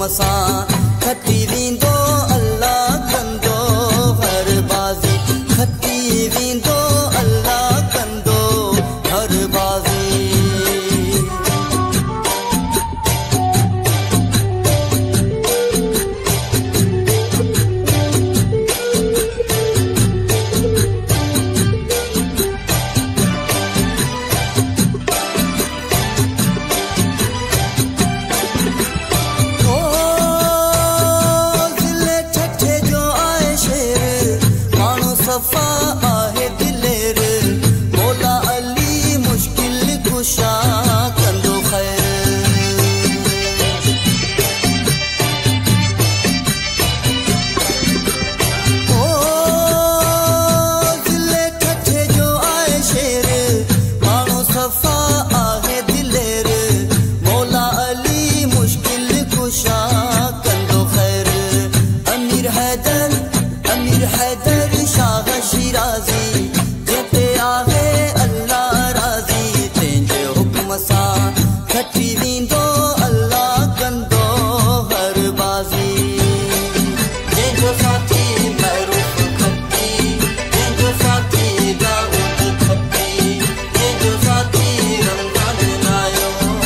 हुक्म सां खटी वेंदो अल्लाह कंदो हर बाज़ी, खटी वेंदो अल्लाह कंदो हर बाज़ी। सफ़ा आहे दिलेर मौला अली मुश्किल कुशा कंदो ख़ैर। ओ दिले ठठे जो आए शेर मानो सफ़ा आहे दिलेर मौला अली मुश्किल कुशा कंदो ख़ैर। अमीर हैदर शाह शिराज़ी जेते आहे अल्लाह राज़ी, तेंजे हुक्म सां खटी वेंदो अल्लाह कंदो हर बाज़ी। जंहिंजो साथी महरूफ़ खटी, जंहिंजो साथी दाऊद खटी, जंहिंजो साथी रमज़ान नायो।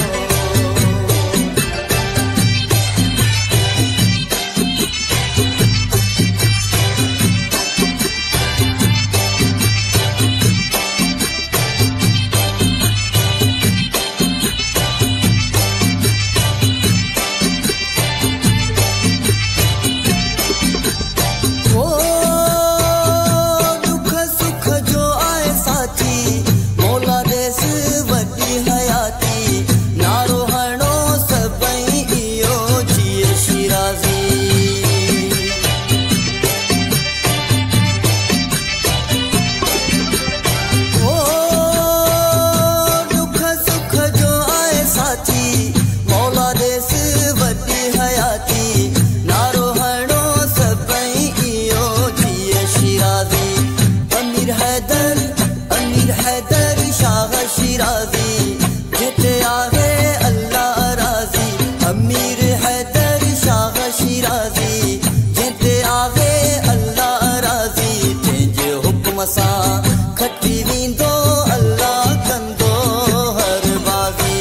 अमीर हैदर शाह शिराज़ी जेते आहे अल्लाह राज़ी। अमीर हैदर शाह शिराज़ी जेते आहे अल्लाह राज़ी, तेंजे हुक्म सां खटी वेंदो अल्लाह कंदो हर बाज़ी।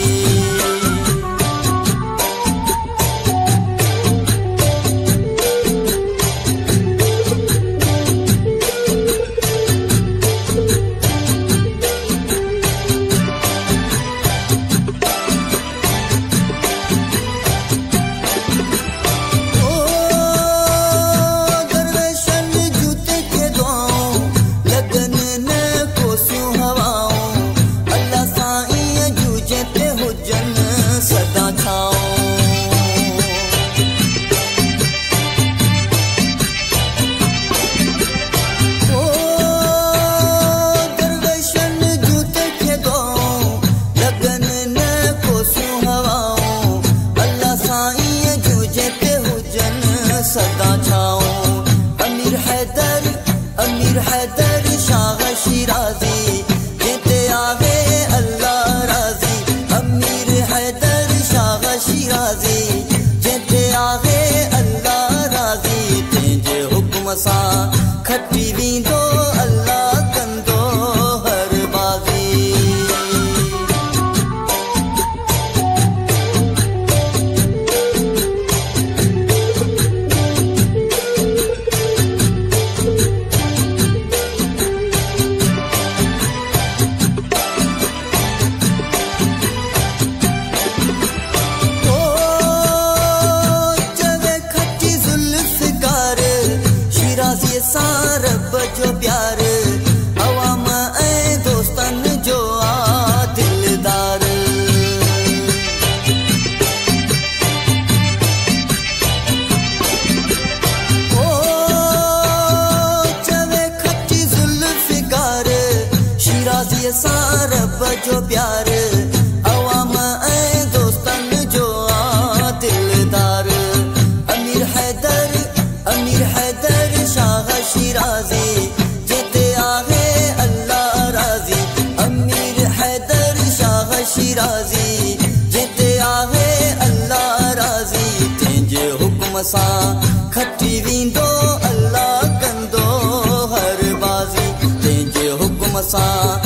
अमीर हैदर शाह शिराज़ी जेते आहे अल्लाह राज़ी। अमीर हैदर शाह शिराज़ी जेते आहे अल्लाह राज़ी, तेंजे हुक्म सां खटी वेंदो अल्लाह कंदो हर बाज़ी। रब जो प्यार अवाम ऐं दोस्तन जो आ दिलदार। ओ चवे खटी ज़ुल्फ़िकार शिराज़ी सां रब जो प्यार अवाम ऐं दोस्तन जो आ दिलदार। अमीर हैदर शाह शिराज़ी जेते आहे अल्लाह राज़ी। अमीर हैदर शाह शिराज़ी जेते आहे अल्लाह राज़ी, तेंजे हुकुम सां खटी वेंदो अल्लाह कंदो हर बाज़ी तंहिंजे हुकुम सां